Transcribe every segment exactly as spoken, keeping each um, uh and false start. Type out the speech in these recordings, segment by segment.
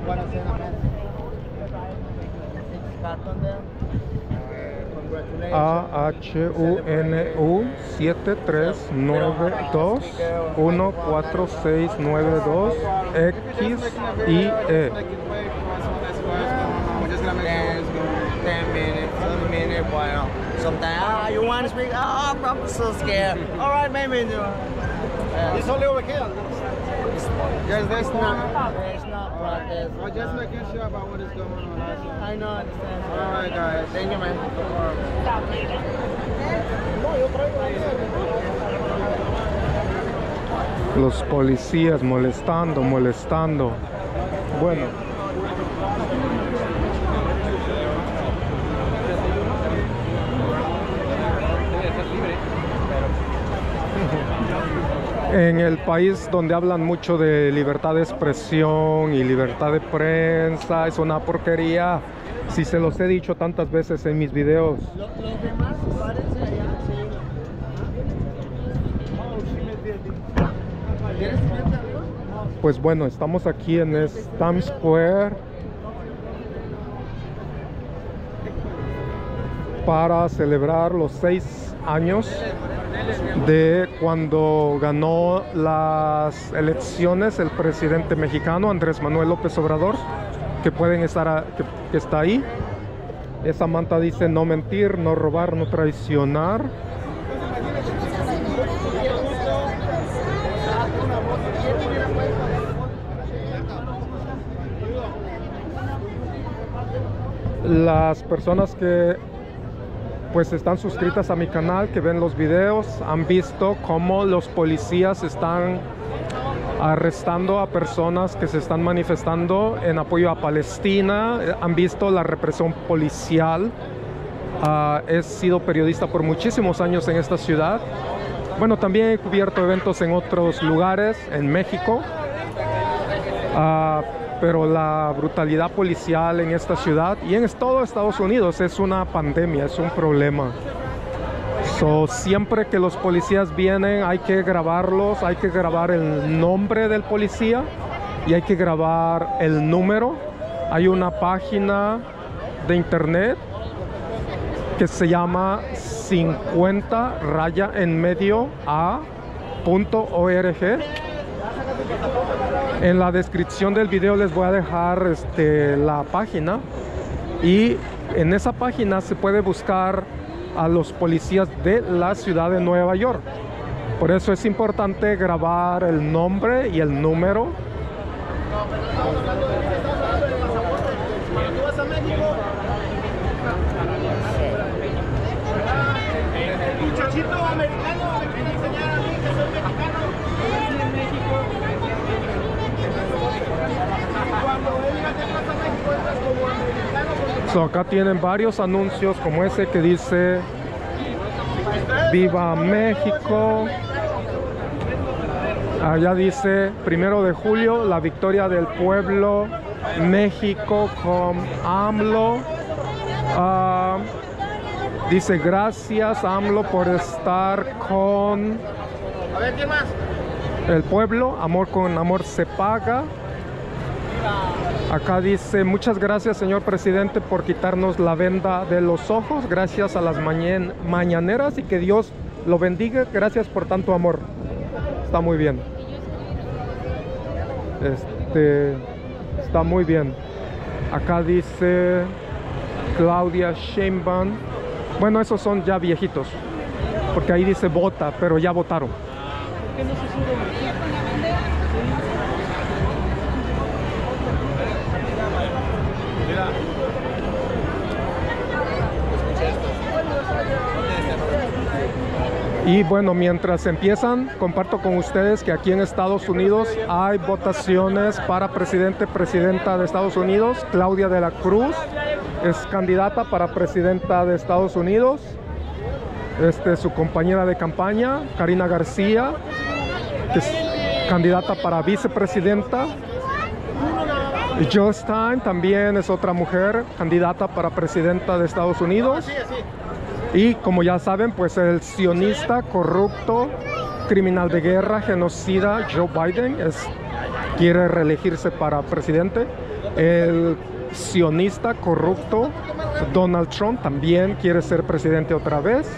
A H U N U siete tres nueve dos uno cuatro seis nueve dos X I E. ten minutes, twenty minutes, bueno. Sometimes, ah, you want to speak? Ah, oh, I'm so scared. All right, maybe. Uh, It's only over here. Yes, there's not. There's not protest. I'm just making sure about what is going on. I know, understand. All right, guys. Thank you, man. Los policías molestando, molestando. Bueno. En el país donde hablan mucho de libertad de expresión y libertad de prensa, es una porquería. Si se los he dicho tantas veces en mis videos. Los demás, párense allá, sí. Pues bueno, estamos aquí en Times Square para celebrar los seis años de cuando ganó las elecciones el presidente mexicano Andrés Manuel López Obrador, que pueden estar a, que, que está ahí. Esa manta dice no mentir, no robar, no traicionar. Las personas que pues están suscritas a mi canal, que ven los videos, han visto cómo los policías están arrestando a personas que se están manifestando en apoyo a Palestina. Han visto la represión policial. Uh, he sido periodista por muchísimos años en esta ciudad. Bueno, también he cubierto eventos en otros lugares, en México. Uh, pero la brutalidad policial en esta ciudad y en todo Estados Unidos es una pandemia, es un problema. So, siempre que los policías vienen hay que grabarlos, hay que grabar el nombre del policía y hay que grabar el número. Hay una página de internet que se llama cincuenta raya en medio a punto org. En la descripción del video les voy a dejar este, la página, y en esa página se puede buscar a los policías de la ciudad de Nueva York. Por eso es importante grabar el nombre y el número. Muchachito americano, me quiere enseñar a mí que soy mexicano. En México. Cuando él diga que pasa a México, entras como americano. So, acá tienen varios anuncios como ese que dice Viva México. Allá dice primero de julio, la victoria del pueblo, México con AMLO. Uh, dice gracias AMLO por estar con A ver, ¿quién más? el pueblo, amor con amor se paga. Acá dice muchas gracias señor presidente por quitarnos la venda de los ojos, gracias a las mañan mañaneras y que Dios lo bendiga, gracias por tanto amor. Está muy bien. Este está muy bien. Acá dice Claudia Sheinbaum. Bueno, esos son ya viejitos, porque ahí dice vota, pero ya votaron. ¿Por qué no se sube? Y bueno, mientras empiezan, comparto con ustedes que aquí en Estados Unidos hay votaciones para presidente, presidenta de Estados Unidos. Claudia de la Cruz es candidata para presidenta de Estados Unidos. Este, su compañera de campaña, Karina García, que es candidata para vicepresidenta. Y Jill Stein también es otra mujer, candidata para presidenta de Estados Unidos. Y como ya saben, pues el sionista, corrupto, criminal de guerra, genocida Joe Biden es quiere reelegirse para presidente. El sionista corrupto Donald Trump también quiere ser presidente otra vez.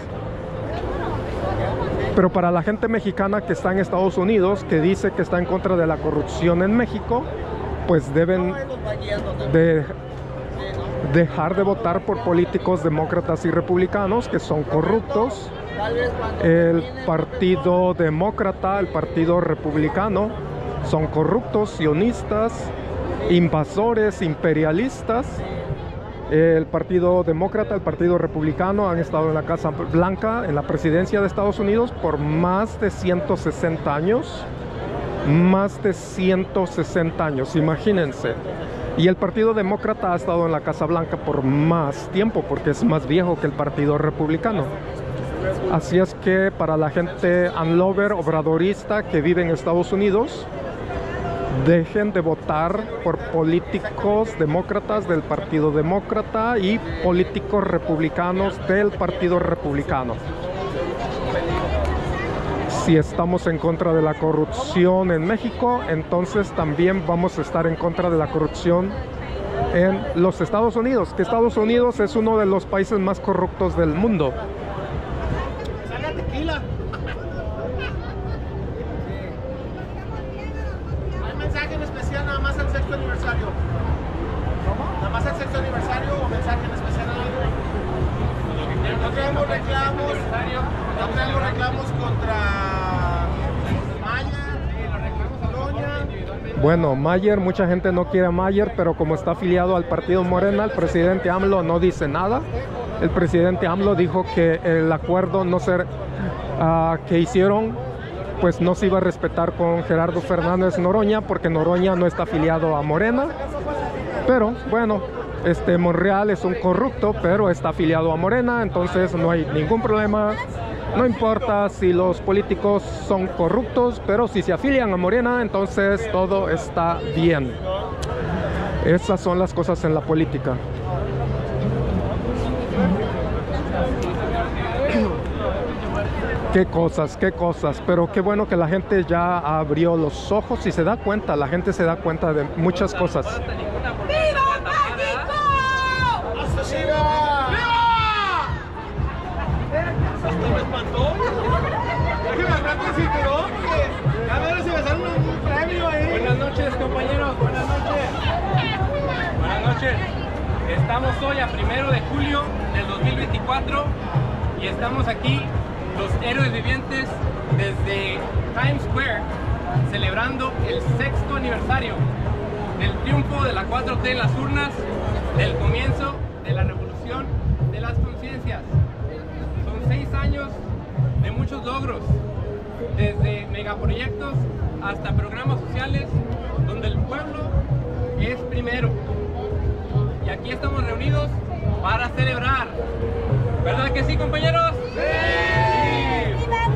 Pero para la gente mexicana que está en Estados Unidos, que dice que está en contra de la corrupción en México, pues deben de dejar de votar por políticos demócratas y republicanos que son corruptos. El Partido Demócrata, el Partido Republicano son corruptos, sionistas, invasores, imperialistas. El Partido Demócrata, el Partido Republicano han estado en la Casa Blanca, en la presidencia de Estados Unidos por más de ciento sesenta años. Más de ciento sesenta años, imagínense. Y el Partido Demócrata ha estado en la Casa Blanca por más tiempo porque es más viejo que el Partido Republicano. Así es que para la gente unlover, obradorista que vive en Estados Unidos, dejen de votar por políticos demócratas del Partido Demócrata y políticos republicanos del Partido Republicano. Si estamos en contra de la corrupción en México, entonces también vamos a estar en contra de la corrupción en los Estados Unidos, que Estados Unidos es uno de los países más corruptos del mundo. Salga tequila. Hay mensaje en especial nada más al sexto aniversario. Nada más al sexto aniversario o mensaje en especial a algo. No tenemos reclamos, no tenemos reclamos contra Bueno, Mayer, mucha gente no quiere a Mayer, pero como está afiliado al partido Morena, el presidente AMLO no dice nada. El presidente AMLO dijo que el acuerdo no ser, uh, que hicieron, pues no se iba a respetar con Gerardo Fernández Noroña, porque Noroña no está afiliado a Morena. Pero bueno, este Monreal es un corrupto, pero está afiliado a Morena, entonces no hay ningún problema. No importa si los políticos son corruptos, pero si se afilian a Morena, entonces todo está bien. Esas son las cosas en la política. Qué cosas, qué cosas, pero qué bueno que la gente ya abrió los ojos y se da cuenta, la gente se da cuenta de muchas cosas. ¡Viva México! ¡Hasta Chiva! Esto me espantó. Déjeme hablar con el cinturón, porque a ver si me sale un premio ahí. Buenas noches, compañeros. Buenas noches. Buenas noches. Estamos hoy a primero de julio del dos mil veinticuatro y estamos aquí, los héroes vivientes, desde Times Square, celebrando el sexto aniversario del triunfo de la cuatro T en las urnas, del comienzo de la revolución de las conciencias. Son seis años de muchos logros, desde megaproyectos hasta programas sociales donde el pueblo es primero. Y aquí estamos reunidos para celebrar. ¿Verdad que sí, compañeros? ¡Sí!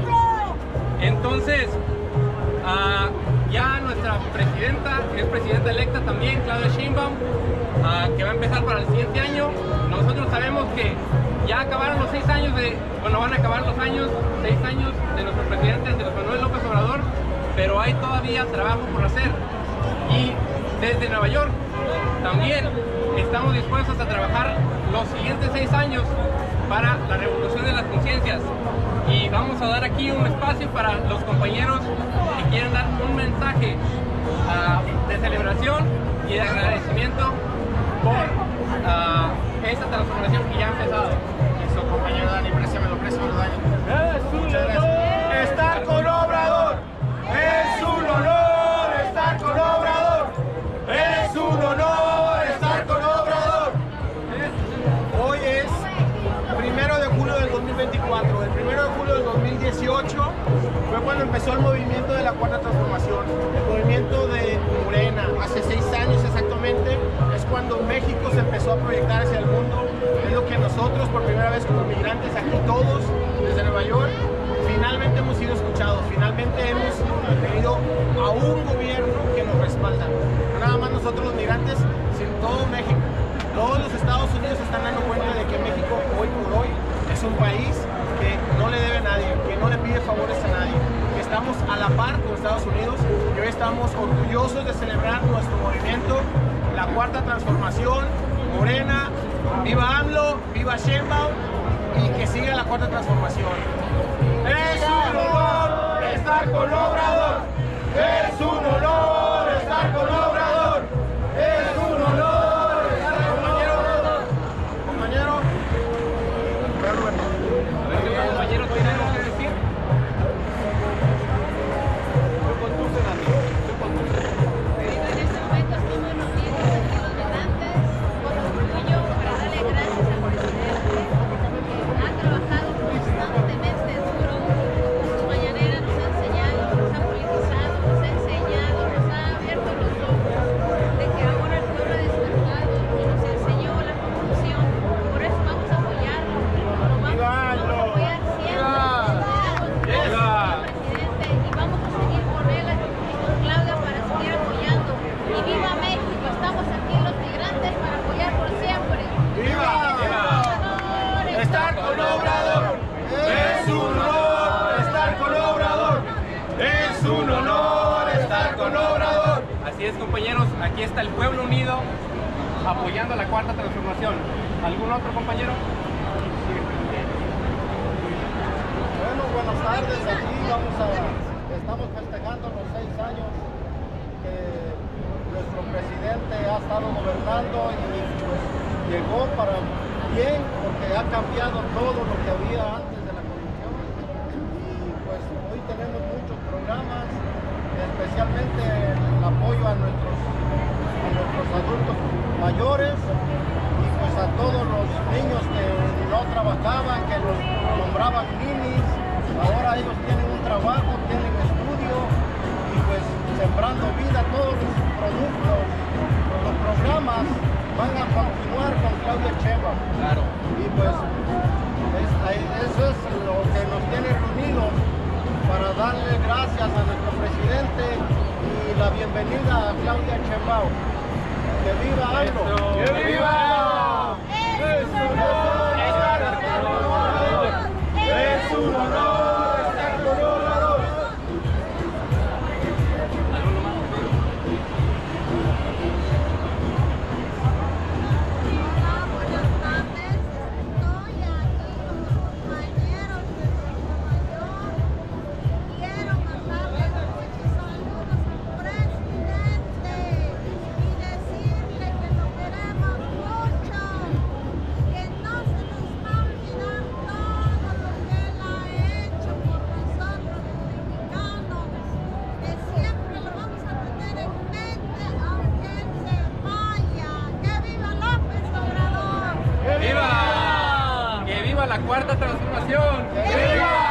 Entonces, uh, ya nuestra presidenta, es presidenta electa también, Claudia Sheinbaum, uh, que va a empezar para el siguiente año. Nosotros sabemos que ya acabaron los seis años de, bueno, van a acabar los años, seis años de nuestro presidente Andrés Manuel López Obrador, pero hay todavía trabajo por hacer. Y desde Nueva York también estamos dispuestos a trabajar los siguientes seis años para la revolución de las conciencias. Y vamos a dar aquí un espacio para los compañeros que quieren dar un mensaje uh, de celebración y de agradecimiento por uh, esta transformación que ya ha empezado. Eso, compañero Dani, préciamelo, préciamelo, Dani. Muchas gracias. Estar con Obrador es un honor, estar con Obrador es un honor, estar con Obrador. Hoy es primero de julio del dos mil veinticuatro. El primero de julio del dos mil dieciocho fue cuando empezó el movimiento de la Cuarta Transformación, el movimiento de Morena. Hace seis años exactamente es cuando México se empezó a proyectar hacia el mundo. Es lo que nosotros, por primera vez como migrantes, aquí todos, desde Nueva York, finalmente hemos sido escuchados, finalmente hemos tenido a un gobierno que nos respalda. No nada más nosotros los migrantes, sino todo México. Todos los Estados Unidos se están dando cuenta de que México hoy por hoy es un país que no le debe a nadie, que no le pide favores a nadie, que estamos a la par con Estados Unidos y hoy estamos estamos orgullosos de celebrar nuestro movimiento, la Cuarta Transformación, Morena, viva AMLO, viva Sheinbaum y que siga la Cuarta Transformación. Es un honor estar con Obrador, es un honor estar con Obrador, es un honor estar con Obrador. Compañero, Compañero, ¿tiene algo que decir? En este momento estamos reunidos aquí los migrantes con orgullo para darle gracias al presidente que ha trabajado constantemente duro. Su mañanera nos ha enseñado, nos ha politizado, nos ha enseñado, nos ha abierto los ojos de que ahora el pueblo ha despertado y nos enseñó la corrupción. Por eso vamos a apoyarlo, lo vamos, vamos a apoyar siempre. Presidente, y vamos a seguir con él y con Claudia para seguir apoyando. Y viva México, estamos aquí los migrantes para apoyar por siempre. ¡Viva! ¡Viva! Estar con Obrador, es un honor estar con Obrador, es un honor estar con Obrador. Así es, compañeros, aquí está el pueblo unido apoyando la Cuarta Transformación. ¿Algún otro compañero? Bueno, buenas tardes. Aquí vamos a, estamos festejando los seis años que nuestro presidente ha estado gobernando y pues llegó para bien porque ha cambiado todo lo que había antes de la corrupción. Y pues hoy tenemos muchos programas, especialmente el apoyo a nuestros, a nuestros adultos mayores y pues a todos los niños que no trabajaban, que los nombraban ninis. Ahora ellos tienen un trabajo, tienen estudio y pues sembrando vida, todos los productos, los programas van a continuar con Claudia Sheinbaum. Claro. Y pues es- eso es lo que nos tiene reunidos para darle gracias a nuestro presidente y la bienvenida a Claudia Sheinbaum. ¡Que viva AMLO! ¡Que viva! Es un honor estar con Obrador, es un honor estar con Obrador. Hola, buenas tardes. Estoy aquí con los compañeros de Nueva York. Quiero mandarle muchos saludos al presidente y decirle que lo queremos mucho, que no se nos va a olvidar todo lo que él ha hecho por nosotros los mexicanos, que siempre lo vamos a tener en mente aunque él se vaya. ¡Que viva López Obrador! ¡Viva! ¡Que viva la Cuarta Transformación! ¡Que viva!